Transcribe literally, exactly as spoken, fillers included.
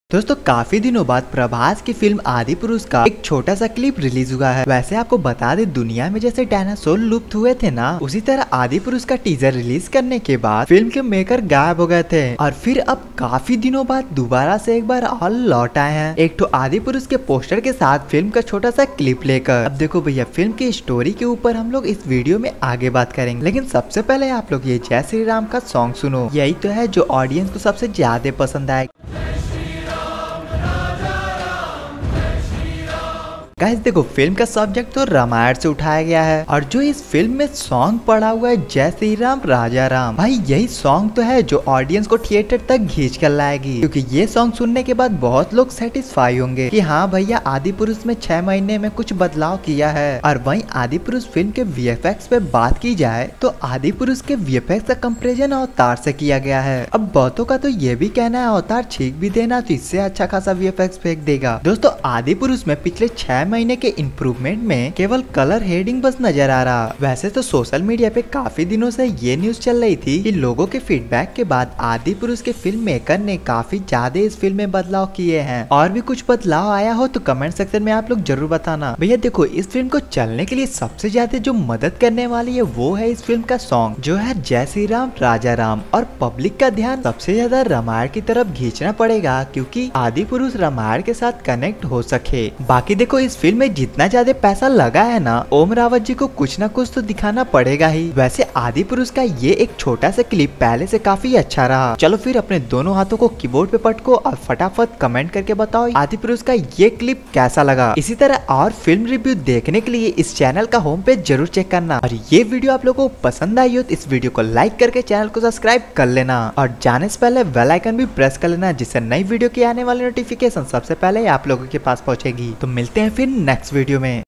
दोस्तों काफी दिनों बाद प्रभास की फिल्म आदि पुरुष का एक छोटा सा क्लिप रिलीज हुआ है। वैसे आपको बता दे, दुनिया में जैसे डायनासोर लुप्त हुए थे ना, उसी तरह आदि पुरुष का टीजर रिलीज करने के बाद फिल्म के मेकर गायब हो गए थे और फिर अब काफी दिनों बाद दोबारा से एक बार और लौट आए हैं, एक तो आदि पुरुष के पोस्टर के साथ फिल्म का छोटा सा क्लिप लेकर। अब देखो भैया, फिल्म की स्टोरी के ऊपर हम लोग इस वीडियो में आगे बात करेंगे, लेकिन सबसे पहले आप लोग ये जय श्री राम का सॉन्ग सुनो। यही तो है जो ऑडियंस को सबसे ज्यादा पसंद आए। गाइस देखो, फिल्म का सब्जेक्ट तो रामायण से उठाया गया है और जो इस फिल्म में सॉन्ग पड़ा हुआ है जय श्री राम राजा राम, भाई यही सॉन्ग तो है जो ऑडियंस को थिएटर तक खींच कर लाएगी, क्योंकि ये सॉन्ग सुनने के बाद बहुत लोग सेटिस्फाई होंगे कि हाँ भैया, आदि पुरुष में छह महीने में कुछ बदलाव किया है। और वहीं आदि पुरुष फिल्म के वी एफ एक्स पे बात की जाए तो आदि पुरुष के वी एफ एक्स का कंपेरिजन अवतार से किया गया है। अब बहुतों का तो ये भी कहना है अवतार छींक भी देना तो इससे अच्छा खासा वी एफ एक्स फेंक देगा। दोस्तों आदि पुरुष में पिछले छह महीने के इम्प्रूवमेंट में केवल कलर हेडिंग बस नजर आ रहा। वैसे तो सोशल मीडिया पे काफी दिनों से ये न्यूज चल रही थी कि लोगों के फीडबैक के बाद आदि पुरुष के फिल्म मेकर ने काफी ज्यादा इस फिल्म में बदलाव किए हैं। और भी कुछ बदलाव आया हो तो कमेंट सेक्शन में आप लोग जरूर बताना। भैया देखो, इस फिल्म को चलने के लिए सबसे ज्यादा जो मदद करने वाली है वो है इस फिल्म का सॉन्ग, जो है जय श्री राम राजा राम। और पब्लिक का ध्यान सबसे ज्यादा रामायण की तरफ खींचना पड़ेगा, क्योंकि आदि पुरुष रामायण के साथ कनेक्ट हो सके। बाकी देखो, इस फिल्म में जितना ज्यादा पैसा लगा है ना, ओम रावत जी को कुछ ना कुछ तो दिखाना पड़ेगा ही। वैसे आदि पुरुष का ये एक छोटा सा क्लिप पहले से काफी अच्छा रहा। चलो फिर अपने दोनों हाथों को कीबोर्ड पे पटको और फटाफट कमेंट करके बताओ आदि पुरुष का ये क्लिप कैसा लगा। इसी तरह और फिल्म रिव्यू देखने के लिए इस चैनल का होम पेज जरूर चेक करना। और ये वीडियो आप लोगों को पसंद आई हो तो इस वीडियो को लाइक करके चैनल को सब्सक्राइब कर लेना और जाने से पहले बेल आइकन भी प्रेस कर लेना, जिससे नई वीडियो की आने वाली नोटिफिकेशन सबसे पहले आप लोगों के पास पहुंचेगी। तो मिलते हैं फिर नेक्स्ट वीडियो में।